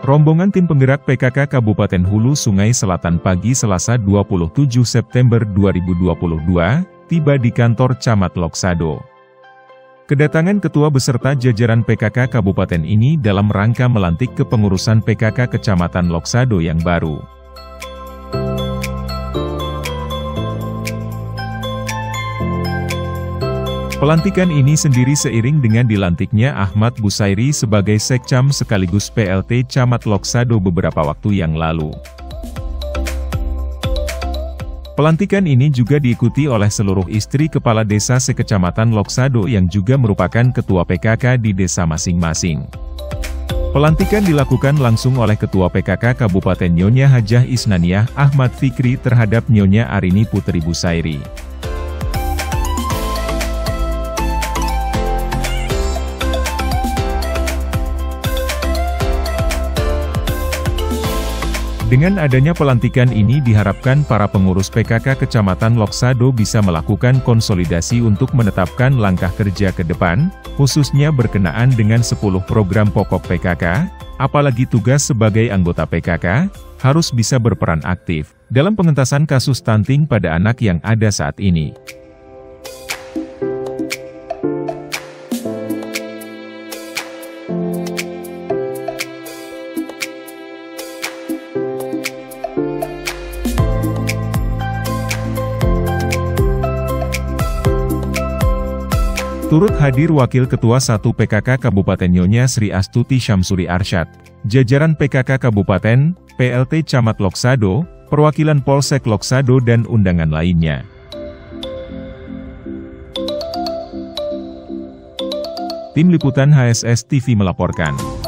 Rombongan tim penggerak PKK Kabupaten Hulu Sungai Selatan pagi Selasa 27 September 2022, tiba di kantor Camat Loksado. Kedatangan ketua beserta jajaran PKK Kabupaten ini dalam rangka melantik kepengurusan PKK Kecamatan Loksado yang baru. Pelantikan ini sendiri seiring dengan dilantiknya Ahmad Busairi sebagai Sekcam sekaligus PLT Camat Loksado beberapa waktu yang lalu. Pelantikan ini juga diikuti oleh seluruh istri kepala desa sekecamatan Loksado yang juga merupakan ketua PKK di desa masing-masing. Pelantikan dilakukan langsung oleh Ketua PKK Kabupaten Nyonya Hajah Isnaniah Ahmad Fikri terhadap Nyonya Arini Putri Busairi. Dengan adanya pelantikan ini diharapkan para pengurus PKK Kecamatan Loksado bisa melakukan konsolidasi untuk menetapkan langkah kerja ke depan, khususnya berkenaan dengan 10 program pokok PKK, apalagi tugas sebagai anggota PKK, harus bisa berperan aktif dalam pengentasan kasus stunting pada anak yang ada saat ini. Turut hadir Wakil Ketua 1 PKK Kabupaten Nyonya Sri Astuti Syamsuri Arsyad, jajaran PKK Kabupaten, PLT Camat Loksado, perwakilan Polsek Loksado dan undangan lainnya. Tim Liputan HSS TV melaporkan.